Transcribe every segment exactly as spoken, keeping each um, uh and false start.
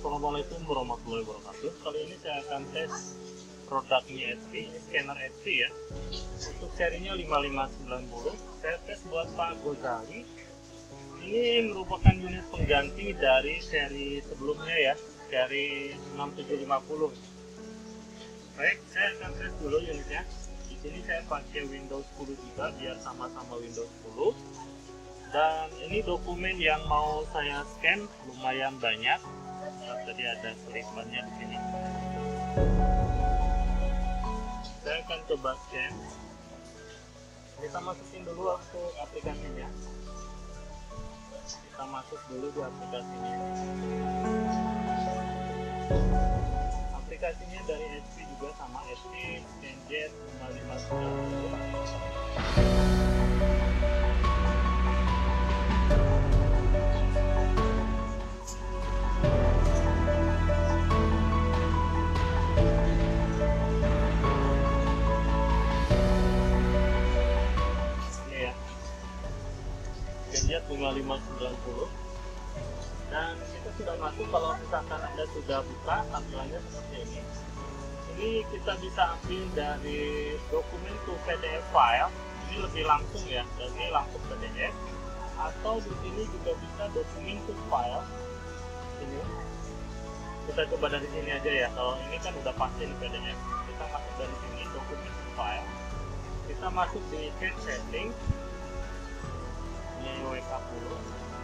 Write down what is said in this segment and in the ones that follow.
Assalamualaikum warahmatullahi wabarakatuh. Kali ini saya akan tes produknya H P, ini scanner H P ya. Untuk serinya lima lima sembilan nol. Saya tes buat Pak Gozali. Ini merupakan unit pengganti dari seri sebelumnya ya, seri enam tujuh lima nol. Baik, saya akan tes dulu unitnya. Di sini saya pakai Windows sepuluh juga biar sama-sama Windows sepuluh. Dan ini dokumen yang mau saya scan lumayan banyak. Nah, tadi ada selipannya di sini. Saya akan coba scan. Kita masukin dulu untuk aplikasinya. Kita masuk dulu di aplikasinya. Aplikasinya dari H P juga sama H P ScanJet lima lima sembilan nol. ScanJet lima lima sembilan nol. Dan kita sudah masuk. Kalau misalkan Anda sudah buka tampilannya seperti ini. Ini kita bisa ambil dari dokumen to P D F file. Ini lebih langsung ya, dan ini langsung P D F. Atau di sini juga bisa dokumen to file. Ini kita coba dari sini aja ya. Kalau ini kan udah pasti di P D F. Kita masuk dari sini dokumen to file. Kita masuk di chat setting. Ini wake up dulu.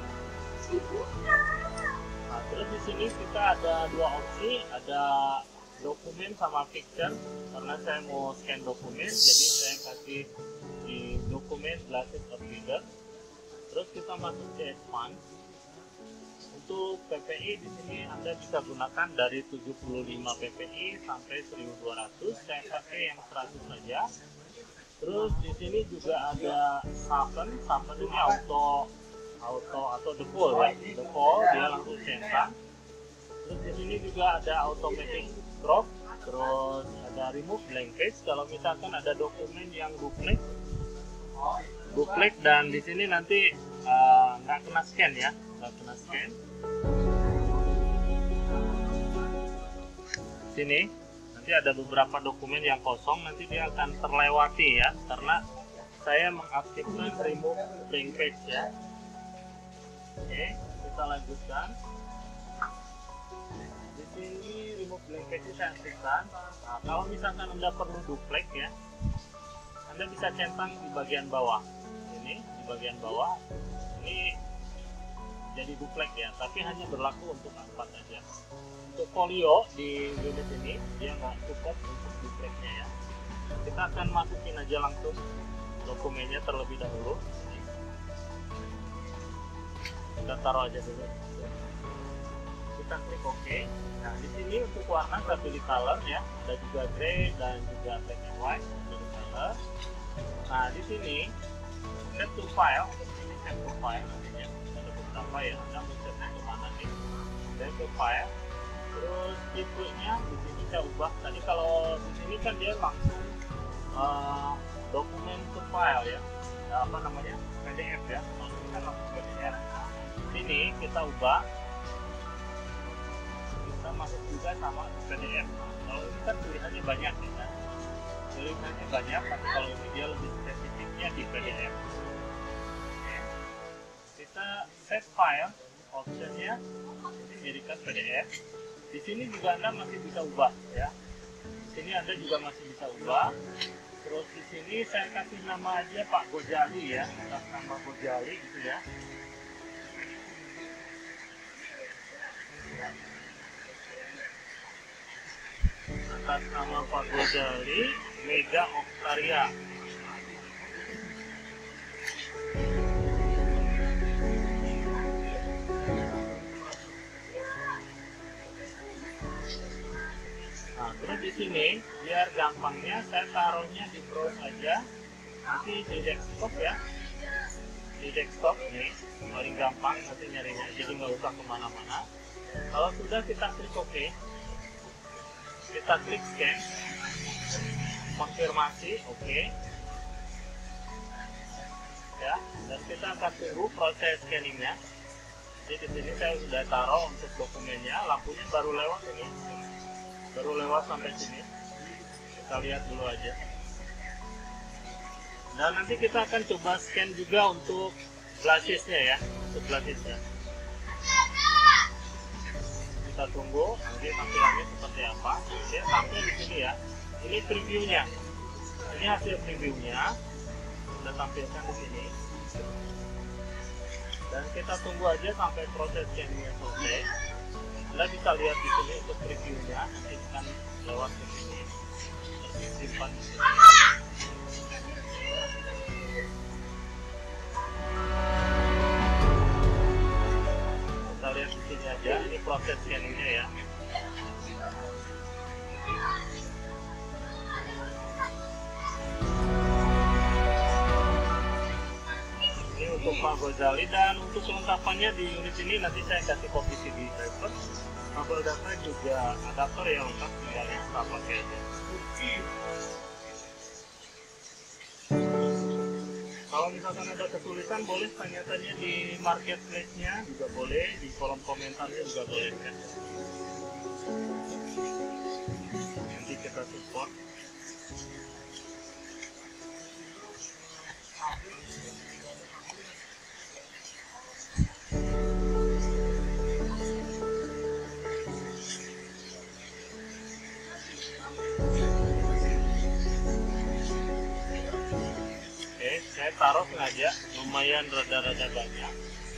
Nah, terus di sini kita ada dua opsi, ada dokumen sama picture. Karena saya mau scan dokumen, jadi saya kasih di dokumen glasses of reader. Terus kita masuk ke expand. Untuk P P I di sini Anda bisa gunakan dari tujuh puluh lima P P I sampai seribu dua ratus. Saya pakai yang seratus saja. Terus di sini juga ada sharpen, sharpen ini auto auto atau default ya, default dia langsung centang. Terus di sini juga ada automatic crop, terus ada remove blank page. Kalau misalkan ada dokumen yang duplik, duplik dan di sini nanti uh, nggak kena scan ya, nggak kena scan. Sini nanti ada beberapa dokumen yang kosong, nanti dia akan terlewati ya, karena saya mengaktifkan remove blank page ya. Oke, kita lanjutkan. Di sini remove blank page saya aktifkan. Nah, kalau misalkan Anda perlu duplik ya, Anda bisa centang di bagian bawah. Ini di bagian bawah. Ini jadi duplik ya, tapi hanya berlaku untuk empat saja. Untuk folio di unit ini dia nggak support untuk dupliknya ya. Kita akan masukin aja langsung dokumennya terlebih dahulu. Kita taruh aja dulu. Kita klik OK. Nah, di sini untuk warna saya pilih color ya. Ada juga gray dan juga black and white. Pilih color. Nah, di sini set to file. Ini set to file nantinya. Ada beberapa ya. Anda mau setnya kemana nih? Set to file. Terus tipenya di sini saya ubah. Tadi kalau di sini kan dia langsung uh, dokumen to file ya. Nah, apa namanya? P D F ya. Kalau ini kan langsung P D F. Sini kita ubah, kita masuk juga sama P D F. Nah, kalau ini kan pilihannya banyak ya kan? Pilihannya banyak, tapi kalau ini dia lebih spesifiknya di P D F. Oke. Kita save file optionnya, ini jadikan P D F. Di sini juga Anda masih bisa ubah ya. Di sini Anda juga masih bisa ubah. Terus di sini saya kasih nama aja Pak Gozali ya, atas nama Gozali gitu ya. Atas nama Pak Gozali, Mega Oktaria. Nah, terus di sini biar gampangnya saya taruhnya di browse aja, nanti di desktop ya, di desktop nih paling gampang nanti nyarinya, jadi nggak usah kemana-mana. Kalau sudah kita klik OK. Kita klik scan, konfirmasi, oke, okay. Ya, dan kita akan tunggu proses scanningnya. Jadi di sini saya sudah taruh untuk dokumennya, lampunya baru lewat ini, baru lewat sampai sini. Kita lihat dulu aja. Dan nanti kita akan coba scan juga untuk glassesnya ya, untuk glassesnya. Kita tunggu nanti tampilannya seperti apa. Dia sampai di sini ya. Ini previewnya. Ini hasil previewnya. Kita tampilkan di sini. Dan kita tunggu aja sampai proses scanningnya selesai. Anda bisa lihat di sini untuk previewnya. Nanti akan lewat ke sini. Simpan di sini. Kita lihat di sini aja. Ini proses scanningnya ya. Untuk Pak Gozali, dan untuk kelengkapannya di unit ini nanti saya kasih copy C D driver, kabel data juga adapter yang lengkap, tinggal install pakai aja. Kalau misalkan ada kesulitan boleh tanya-tanya di marketplace-nya juga boleh, di kolom komentarnya juga boleh kan. Nanti kita support. Saya taruh sengaja, lumayan rada-rada banyak.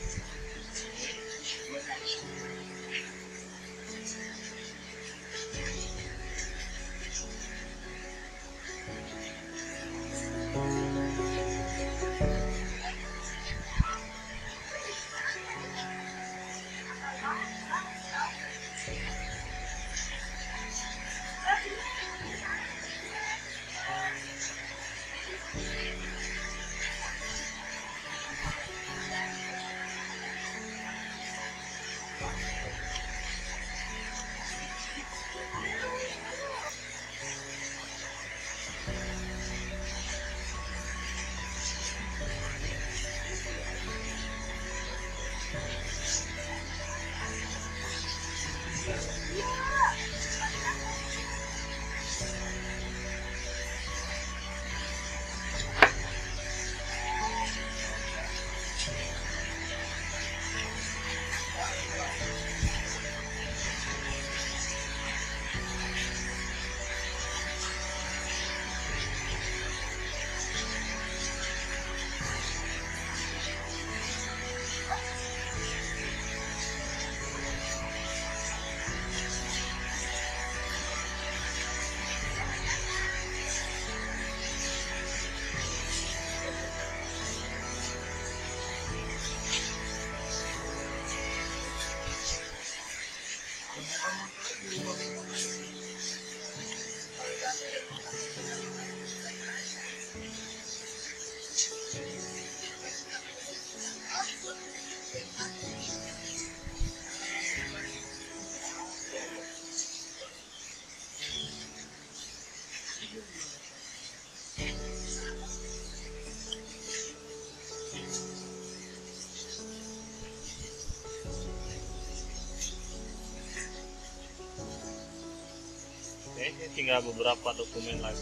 Oke, ini tinggal beberapa dokumen lagi.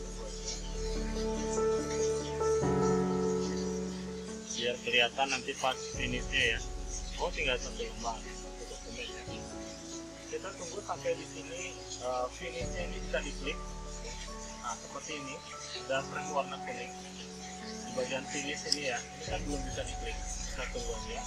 Biar kelihatan nanti pas finishnya ya. Oh, tinggal satu lembar satu dokumen ya. Kita tunggu sampai di sini uh, finishnya ini bisa diklik. Nah, seperti ini, ada frame warna kuning di bagian finish ini ya. Ini kan belum bisa diklik. Kita tunggu aja.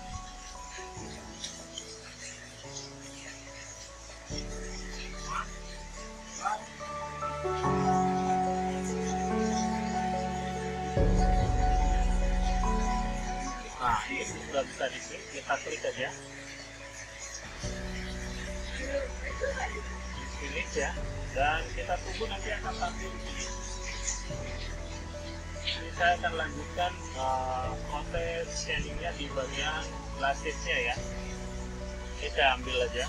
Nah, ini sudah bisa diklik, kita klik aja. Finish ya, dan kita tunggu nanti akan tampil di sini. Ini saya akan lanjutkan uh, proses scanningnya di bagian glassesnya ya. Ini saya ambil aja.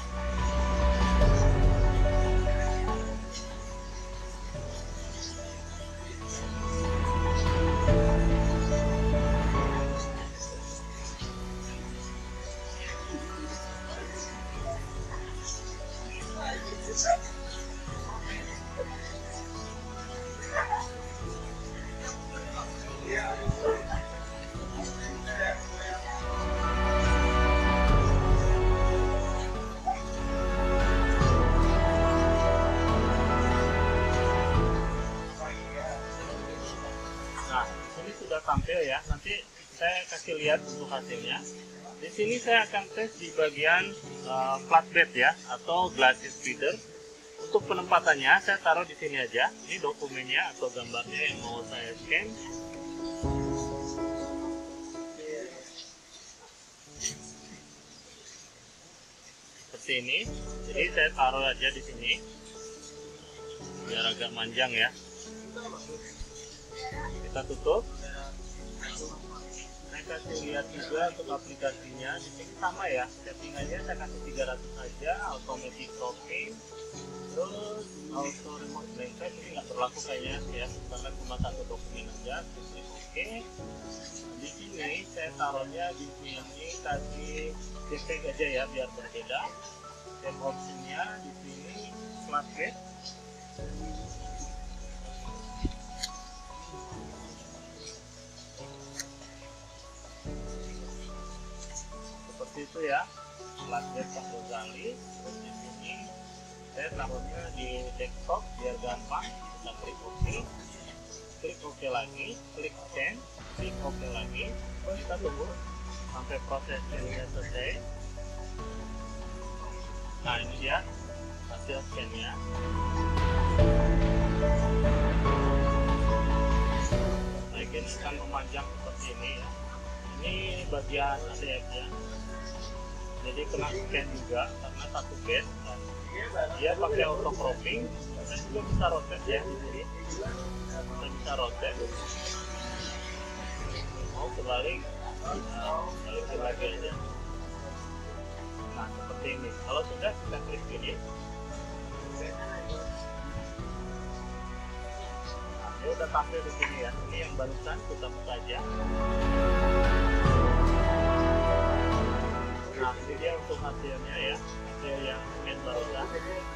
Nah, ini sudah tampil ya. Nanti saya kasih lihat untuk hasilnya. Di sini saya akan tes di bagian uh, flatbed ya, atau glacis feeder. Untuk penempatannya saya taruh di sini aja. Ini dokumennya atau gambarnya yang mau saya scan. Seperti ini. Jadi saya taruh aja di sini. Biar agak manjang ya. Kita tutup. Saya kasih lihat juga untuk aplikasinya. Di sini sama ya, settingannya saya kasih tiga ratus saja, automatic cropping, terus auto remote blanket ini nggak berlaku kayaknya ya, karena cuma satu dokumen aja. Klik OK. Di sini saya taruhnya di sini kasih JPEG aja ya biar berbeda. Dan optionnya di sini flatbed. Seperti itu ya, flatbed Pak Gozali. Terus di sini saya taruhnya di desktop biar gampang. Kita klik OK, klik OK lagi, klik scan, klik OK lagi. Kita tunggu sampai proses ini selesai. Nah, ini dia hasil scan-nya. Nah, ini akan memanjang seperti ini ya. Ini bagian A D F-nya. Jadi kena scan juga karena satu bed dan dia pakai auto cropping. Kita juga bisa rotate ya di sini. Kita bisa rotate. Mau kebalik, nah, balikin lagi aja. Nah, seperti ini. Kalau sudah kita klik ini. Nah, dia udah tampil di sini ya. Ini yang barusan kita buka aja. Nah, ini dia untuk hasilnya ya, hasil yang scan barusan.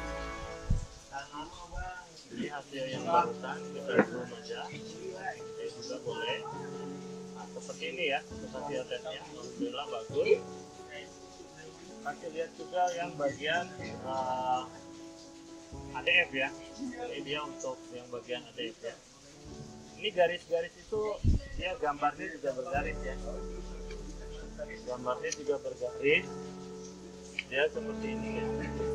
Ini hasil yang barusan, kita zoom aja. Ini juga boleh. Nah, seperti ini ya untuk hasil tesnya. Alhamdulillah bagus. Kasih lihat juga yang bagian uh, A D F ya. Ini dia untuk yang bagian A D F ya. Ini garis-garis itu dia gambarnya juga bergaris ya. Gambarnya juga bergaris. Dia seperti ini ya.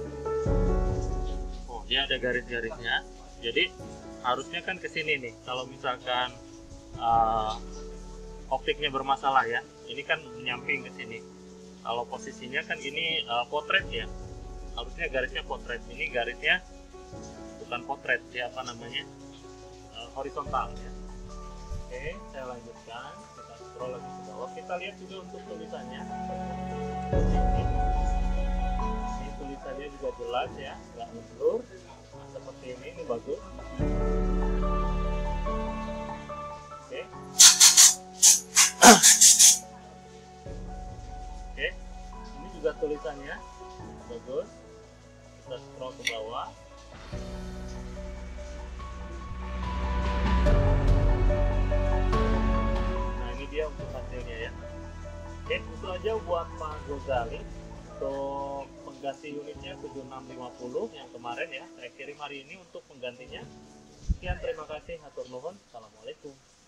Oh, dia ada garis-garisnya. Jadi harusnya kan ke sini nih. Kalau misalkan uh, optiknya bermasalah ya. Ini kan menyamping ke sini. Kalau posisinya kan ini uh, potret ya. Harusnya garisnya potret. Ini garisnya bukan potret ya, apa namanya? Uh, horizontal ya. Oke, saya lanjutkan. Kita scroll lagi ke bawah. Kita lihat juga untuk tulisannya. Ini tulisannya juga jelas ya, nggak ngeblur. Nah, seperti ini, ini bagus. Oke. Oke, ini juga tulisannya bagus. Kita scroll ke bawah. Dia untuk hasilnya ya. Oke, itu aja buat Pak Gozali untuk pengganti unitnya tujuh enam lima nol yang kemarin ya saya kirim hari ini untuk penggantinya. Sekian, terima kasih, hatur nuhun, assalamualaikum.